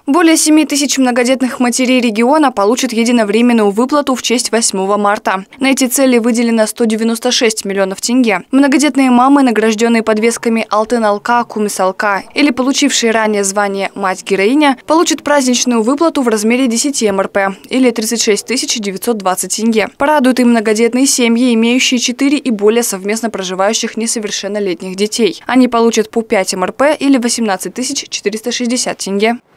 Более 7 тысяч многодетных матерей региона получат единовременную выплату в честь 8 марта. На эти цели выделено 196 миллионов тенге. Многодетные мамы, награжденные подвесками «Алтын алка», «Кумыс алка» или получившие ранее звание «Мать-героиня», получат праздничную выплату в размере 10 МРП или 36 920 тенге. Порадуют и многодетные семьи, имеющие 4 и более совместно проживающих несовершеннолетних детей. Они получат по 5 МРП или 18 460 тенге.